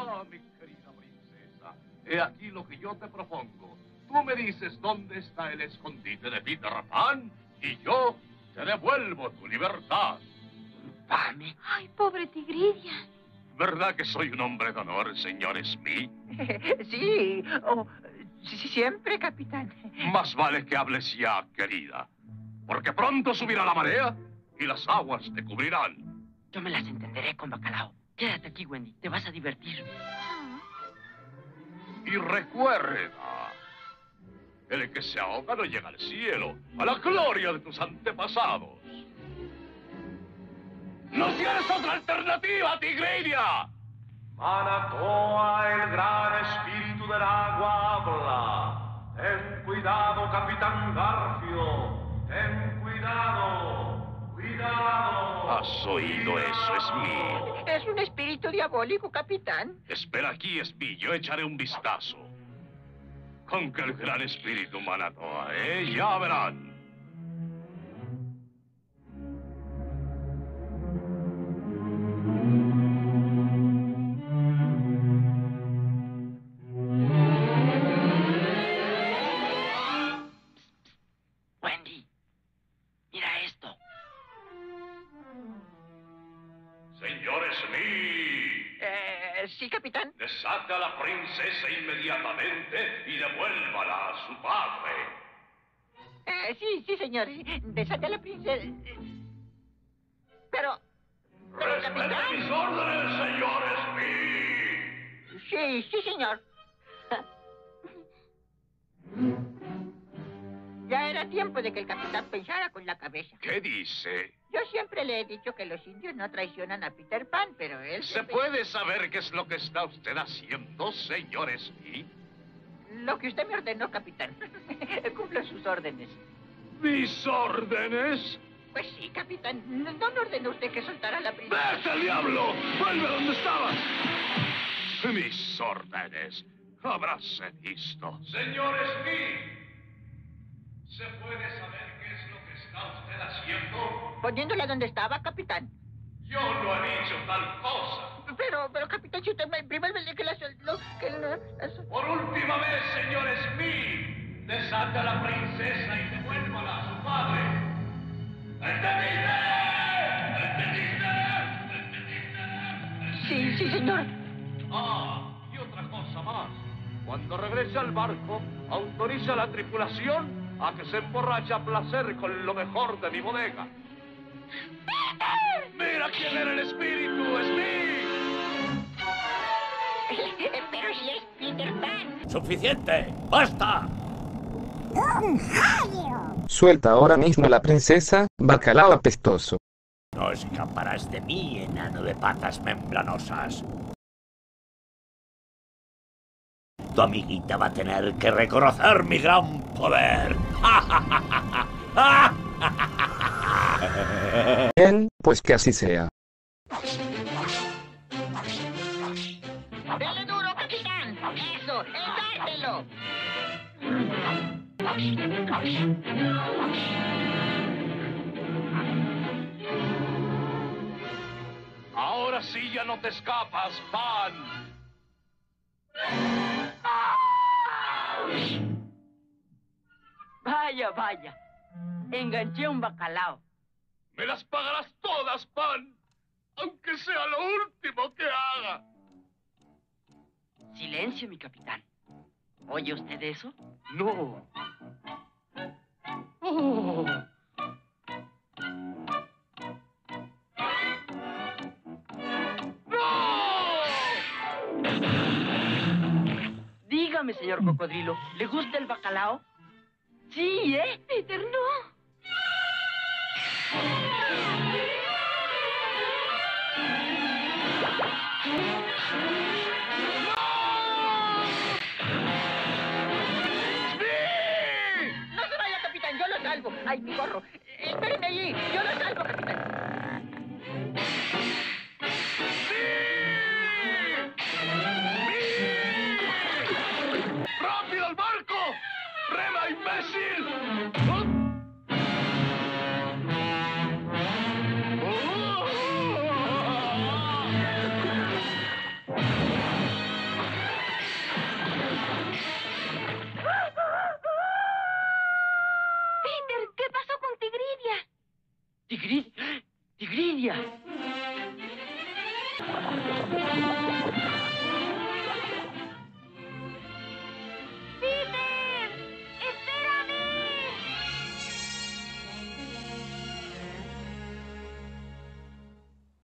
mi querida princesa, he aquí lo que yo te propongo. Tú me dices dónde está el escondite de Peter Pan y yo te devuelvo tu libertad. ¡Infame! Ay, pobre Tigridia. ¿Verdad que soy un hombre de honor, señor Smee? Sí, sí, siempre, capitán. Más vale que hables ya, querida, porque pronto subirá la marea y las aguas te cubrirán. Yo me las entenderé con bacalao. Quédate aquí, Wendy, te vas a divertir. Y recuerda, el que se ahoga no llega al cielo, a la gloria de tus antepasados. ¡No tienes otra alternativa, Tigridia! Manatoa, el gran espíritu del agua, habla. Ten cuidado, Capitán Garfio. Ten cuidado. ¡Cuidado! ¿Has oído eso, Smee? Es un espíritu diabólico, capitán. Espera aquí, Smee. Yo echaré un vistazo. Con que el gran espíritu Manatoa, ya verán. Wendy, mira esto. Señor Smee. Sí, capitán. Desate a la princesa inmediatamente y devuélvala a su padre. Sí, señor. Desate a la princesa. Pero, ¡Respete capitán. mis órdenes, señor Smee! Sí, señor. Ya era tiempo de que el capitán pensara con la cabeza. ¿Qué dice? Yo siempre le he dicho que los indios no traicionan a Peter Pan, pero él... ¿Se puede saber qué es lo que está usted haciendo, señor Smee? Lo que usted me ordenó, capitán. Cumplo sus órdenes. ¿Mis órdenes? Pues sí, capitán. ¿No me ordenó usted que soltara a la princesa? ¡Vete al diablo! ¡Vuelve donde estabas! Mis órdenes. Habráse visto. Señor Smee, ¿se puede saber qué es lo que está usted haciendo? Poniéndola donde estaba, capitán. Yo no he dicho tal cosa. Pero, capitán, si usted me primero me dice que la soltó... Por última vez, señor Smee, desate a la princesa y devuélvala a su padre. ¿Entendiste? ¿Entendiste? Sí, señor. Y otra cosa más. Cuando regrese al barco, autoriza a la tripulación a que se emborrache a placer con lo mejor de mi bodega. ¡Mira quién era el espíritu, Smee! Pero si es Peter Pan. ¡Suficiente! ¡Basta! Suelta ahora mismo a la princesa, bacalao apestoso. No escaparás de mí, enano de patas membranosas. Tu amiguita va a tener que reconocer mi gran poder. Bien, pues que así sea. ¡Dale duro, capitán! ¡Eso! ¡Dártelo! Ahora sí ya no te escapas, Pan. Vaya. Enganché un bacalao. Me las pagarás todas, Pan, aunque sea lo último que haga. Silencio, mi capitán. ¿Oye usted eso? No. Oh. Dígame, señor cocodrilo, ¿le gusta el bacalao? Sí, Peter, no. ¡No se vaya, capitán! ¡Yo lo salvo! ¡Ay, mi gorro! ¡Espérenme allí! ¡Yo lo salvo, capitán! ¡Rápido al barco! ¡Rema, imbécil! ¡Tigridia!